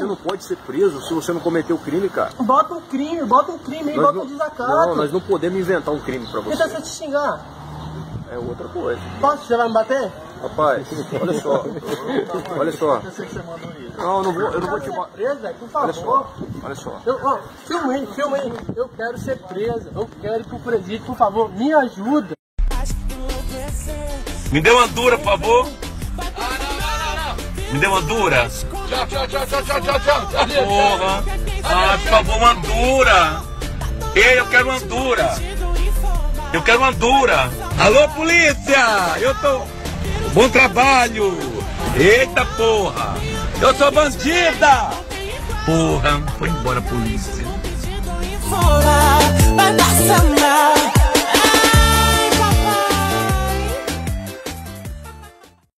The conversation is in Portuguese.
Você não pode ser preso se você não cometeu crime, cara. Bota um crime aí, bota um desacato. Não, nós não podemos inventar um crime pra você. Então se eu te xingar? É outra coisa. Posso? Você vai me bater? Rapaz, olha só. Olha só. Eu sei que você mandou isso. Não, eu não vou te matar. Preso, velho, por favor. Olha só. Filma aí. Eu quero ser preso. Eu quero ir pro presídio, por favor, me ajuda. Me dê uma dura, por favor. Me dê uma dura. Tchau. Porra. Ah, por favor, uma dura. Ei, eu quero uma dura. Eu quero uma dura. Alô, polícia! Eu tô... Bom trabalho. Eita, porra. Eu sou bandida. Porra, foi embora a polícia.